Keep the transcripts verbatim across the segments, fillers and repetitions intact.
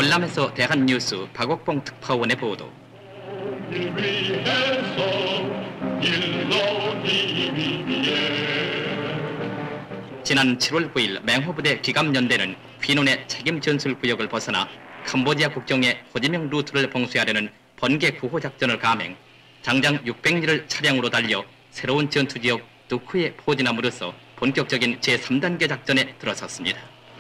월남에서 대한뉴스 박옥봉 특파원의 보도. 지난 칠월 구일 맹호부대 기갑연대는 휘논의 책임 전술구역을 벗어나 캄보디아 국경의 호지명 루트를 봉쇄하려는 번개 구호 작전을 감행, 장장 육백 리를 차량으로 달려 새로운 전투지역 두쿠에 포진함으로써 본격적인 제삼 단계 작전에 들어섰습니다.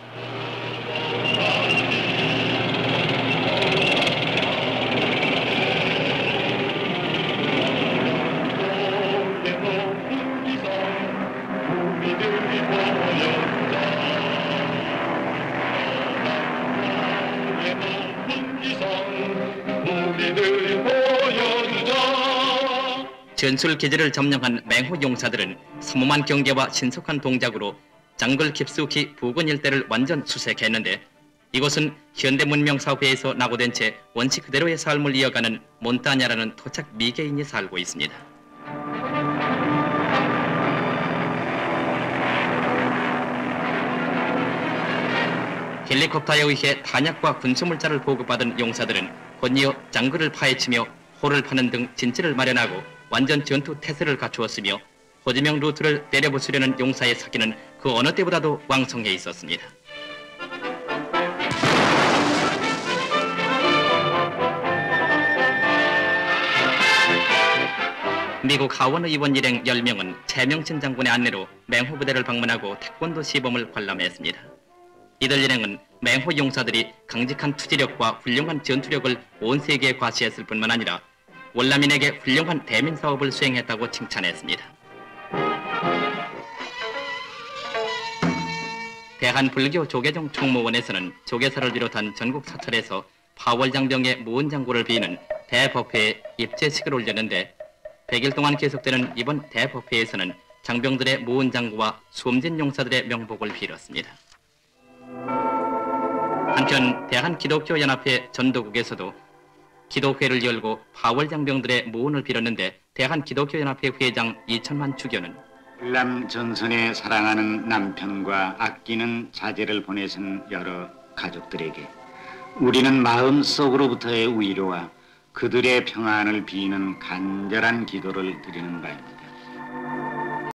전술 기지를 점령한 맹호 용사들은 삼엄한 경계와 신속한 동작으로 장글 깊숙이 부근 일대를 완전 수색했는데, 이곳은 현대 문명 사회에서 낙오된 채 원시 그대로의 삶을 이어가는 몬타냐라는 토착 미개인이 살고 있습니다. 헬리콥터에 의해 탄약과 군수물자를 보급받은 용사들은 곧이어 장글을 파헤치며 호를 파는 등 진지를 마련하고 완전 전투 태세를 갖추었으며, 호지명 루트를 때려부수려는 용사의 사기는 그 어느 때보다도 왕성해 있었습니다. 미국 하원 의원 일행 열 명은 최명진 장군의 안내로 맹호 부대를 방문하고 태권도 시범을 관람했습니다. 이들 일행은 맹호 용사들이 강직한 투지력과 훌륭한 전투력을 온 세계에 과시했을 뿐만 아니라 월남인에게 훌륭한 대민 사업을 수행했다고 칭찬했습니다. 대한불교 조계종 총무원에서는 조계사를 비롯한 전국 사찰에서 파월장병의 무은장구를 비는 대법회에 입제식을 올렸는데, 백 일 동안 계속되는 이번 대법회에서는 장병들의 무은장구와 숨진 용사들의 명복을 빌었습니다. 한편 대한기독교연합회 전도국에서도 기도회를 열고 파월장병들의 무운을 빌었는데, 대한기독교연합회 회장 이천만 주교는 월남 전선에 사랑하는 남편과 아끼는 자제를 보내신 여러 가족들에게 우리는 마음속으로부터의 위로와 그들의 평안을 비는 간절한 기도를 드리는 바입니다.